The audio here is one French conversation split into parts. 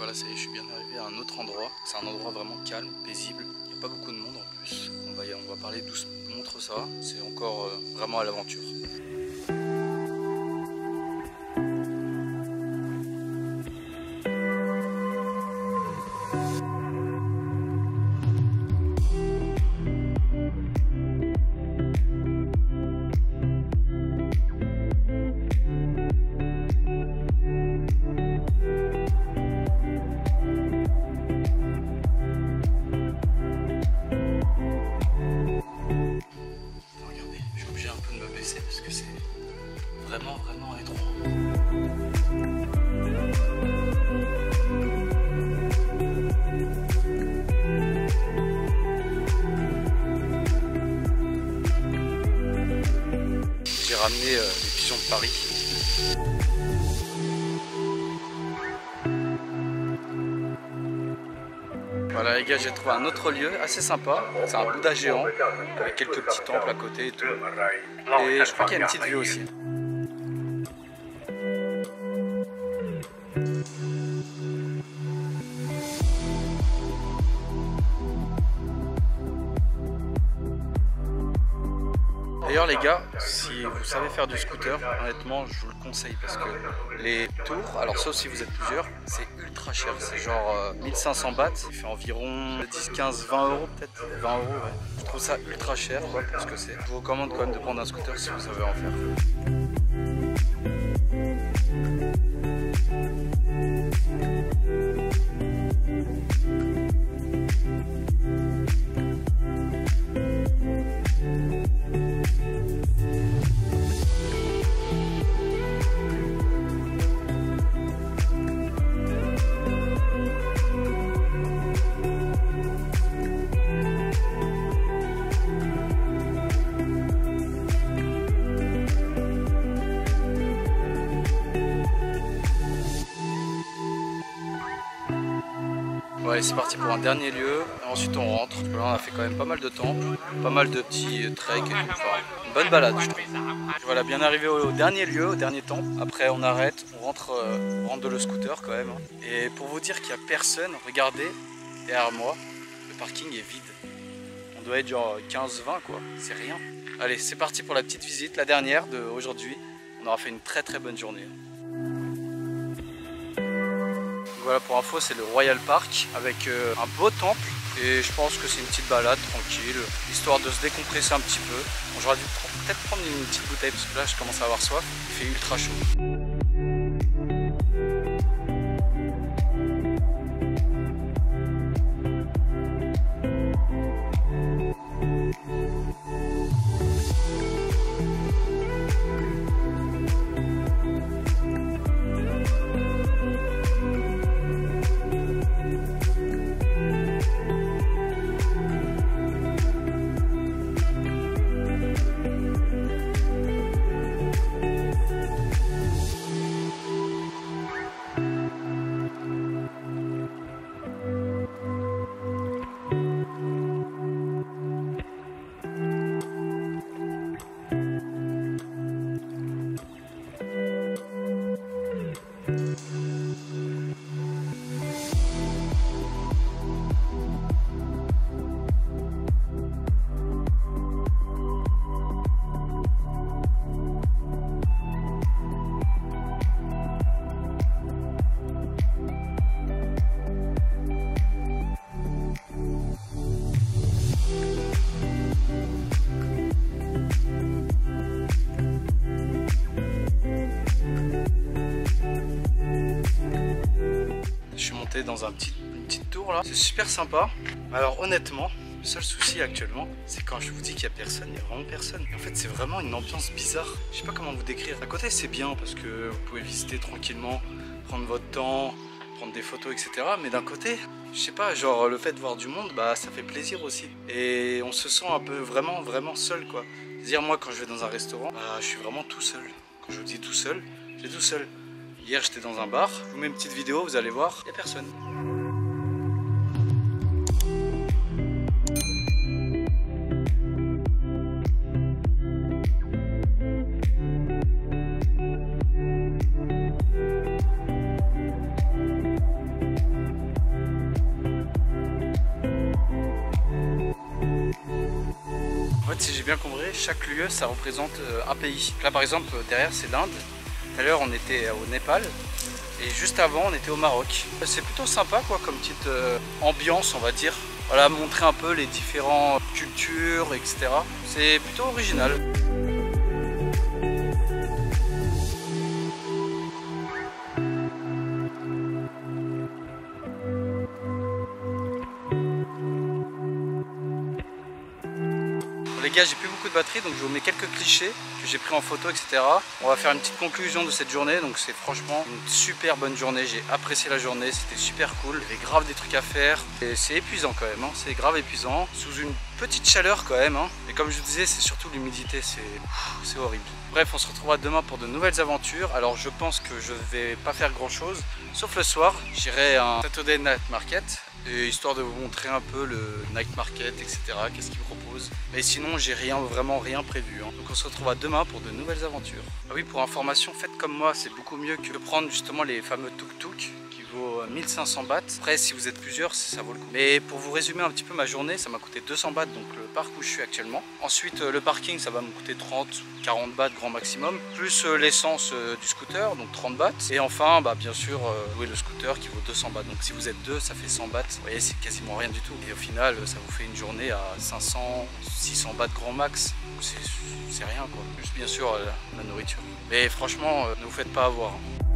Voilà, ça y est, je suis bien arrivé à un autre endroit. C'est un endroit vraiment calme, paisible. Il n'y a pas beaucoup de monde en plus. On va parler d'où se montre ça. C'est encore vraiment à l'aventure. Parce que c'est vraiment étroit. J'ai ramené les pigeons de Paris. Voilà les gars, j'ai trouvé un autre lieu assez sympa. C'est un Bouddha géant avec quelques petits temples à côté et tout. Et je crois qu'il y a une petite vue aussi. D'ailleurs les gars, si vous savez faire du scooter, honnêtement je vous le conseille parce que les tours, alors sauf si vous êtes plusieurs, c'est ultra cher, c'est genre 1500 bahts, ça fait environ 10, 15, 20 euros peut-être, 20 euros ouais. Je trouve ça ultra cher quoi, parce que c'est. Je vous recommande quand même de prendre un scooter si vous savez en faire. Bon allez, c'est parti pour un dernier lieu, et ensuite on rentre. Là on a fait quand même pas mal de temples, pas mal de petits treks et tout, enfin, une bonne balade je trouve. Voilà, bien arrivé au dernier lieu, au dernier temple. Après on arrête, on rentre de le scooter quand même. Et pour vous dire qu'il n'y a personne, regardez derrière moi, le parking est vide. On doit être genre 15-20 quoi, c'est rien. Allez, c'est parti pour la petite visite, la dernière d'aujourd'hui. On aura fait une très bonne journée. Voilà, pour info, c'est le Royal Park avec un beau temple et je pense que c'est une petite balade tranquille, histoire de se décompresser un petit peu. Bon, j'aurais dû peut-être prendre une petite bouteille parce que là je commence à avoir soif, il fait ultra chaud. Je suis monté dans une petite tour là, c'est super sympa. Alors honnêtement, le seul souci actuellement, c'est quand je vous dis qu'il n'y a personne, il n'y a vraiment personne. En fait c'est vraiment une ambiance bizarre, je sais pas comment vous décrire. D'un côté c'est bien parce que vous pouvez visiter tranquillement, prendre votre temps, prendre des photos etc. Mais d'un côté, je sais pas, genre le fait de voir du monde, bah ça fait plaisir aussi. Et on se sent un peu vraiment seul quoi. C'est-à-dire moi quand je vais dans un restaurant, bah, je suis vraiment tout seul. Quand je vous dis tout seul, c'est tout seul. Hier j'étais dans un bar, je vous mets une petite vidéo, vous allez voir, il n'y a personne. En fait, si j'ai bien compris, chaque lieu ça représente un pays. Là par exemple, derrière c'est l'Inde. Tout à l'heure on était au Népal. Et juste avant on était au Maroc. C'est plutôt sympa quoi, comme petite ambiance on va dire. Voilà, montrer un peu les différentes cultures, etc. C'est plutôt original. Les gars, j'ai plus beaucoup de batterie, donc je vous mets quelques clichés que j'ai pris en photo, etc. On va faire une petite conclusion de cette journée, donc c'est franchement une super bonne journée. J'ai apprécié la journée, c'était super cool. Il y avait grave des trucs à faire et c'est épuisant quand même, hein. C'est grave épuisant, sous une petite chaleur quand même, hein. Et comme je vous disais, c'est surtout l'humidité, c'est horrible. Bref, on se retrouvera demain pour de nouvelles aventures. Alors je pense que je vais pas faire grand chose, sauf le soir, j'irai à un Saturday Night Market. Et histoire de vous montrer un peu le night market, etc. Qu'est-ce qu'ils proposent. Mais sinon, j'ai vraiment rien prévu, hein. Donc on se retrouvera demain pour de nouvelles aventures. Ah oui, pour information, faites comme moi, c'est beaucoup mieux que de prendre justement les fameux tuk-tuk qui vaut 1500 bahts. Après, si vous êtes plusieurs, ça vaut le coup. Mais pour vous résumer un petit peu ma journée, ça m'a coûté 200 bahts, donc le parc où je suis actuellement. Ensuite, le parking, ça va me coûter 30-40 bahts grand maximum, plus l'essence du scooter, donc 30 bahts. Et enfin, bah, bien sûr, louer le scooter qui vaut 200 bahts. Donc si vous êtes deux, ça fait 100 bahts. Vous voyez, c'est quasiment rien du tout. Et au final, ça vous fait une journée à 500-600 bahts grand max. C'est rien quoi. Juste bien sûr la nourriture. Mais franchement, ne vous faites pas avoir.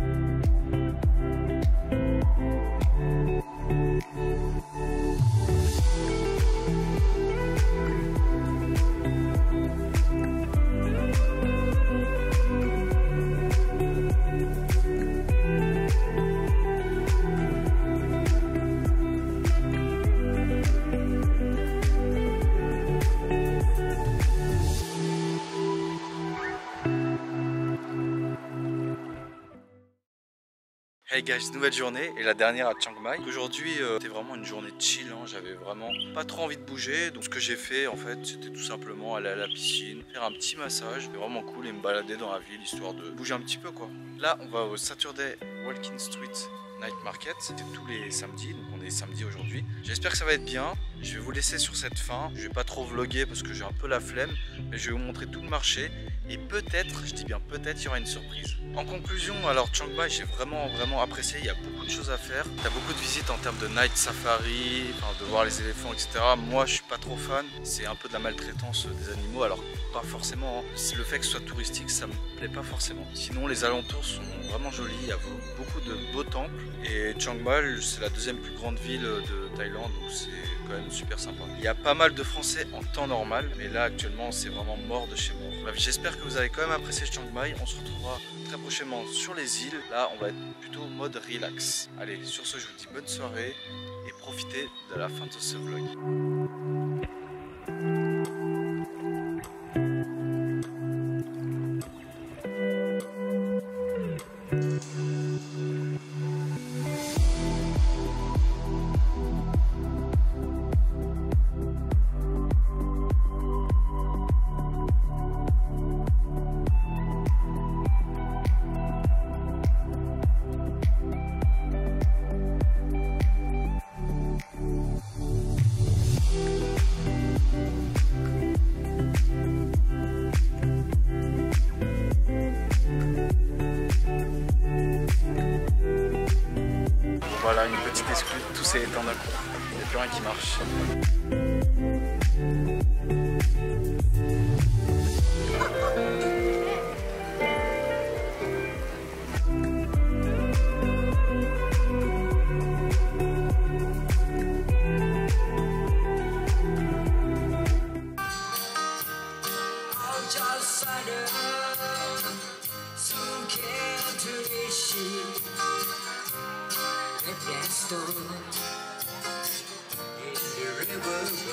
Hey guys, nouvelle journée et la dernière à Chiang Mai. Aujourd'hui c'était vraiment une journée de chill, hein. J'avais vraiment pas trop envie de bouger. Donc ce que j'ai fait en fait, c'était tout simplement aller à la piscine, faire un petit massage. C'était vraiment cool et me balader dans la ville histoire de bouger un petit peu quoi. Là on va au Saturday Walking Street Night Market, c'est tous les samedis, donc on est samedi aujourd'hui. J'espère que ça va être bien. Je vais vous laisser sur cette fin. Je vais pas trop vlogger parce que j'ai un peu la flemme, mais je vais vous montrer tout le marché et peut-être, je dis bien peut-être, il y aura une surprise. En conclusion, alors Chiang Mai, j'ai vraiment apprécié. Il y a beaucoup de choses à faire. Il y a beaucoup de visites en termes de night safari, enfin, de voir les éléphants, etc. Moi, je suis pas trop fan. C'est un peu de la maltraitance des animaux, alors pas forcément, hein. Le fait que ce soit touristique, ça me plaît pas forcément. Sinon, les alentours sont vraiment jolis. Il y a beaucoup de beaux temples. Et Chiang Mai, c'est la deuxième plus grande ville de Thaïlande, donc c'est quand même super sympa. Il y a pas mal de Français en temps normal, mais là actuellement c'est vraiment mort de chez mort. Bref, j'espère que vous avez quand même apprécié Chiang Mai. On se retrouvera très prochainement sur les îles. Là on va être plutôt mode relax. Allez, sur ce je vous dis bonne soirée et profitez de la fin de ce vlog. Voilà, une petite exclue, tout s'est éteint d'un coup, il n'y a plus rien qui marche. In the river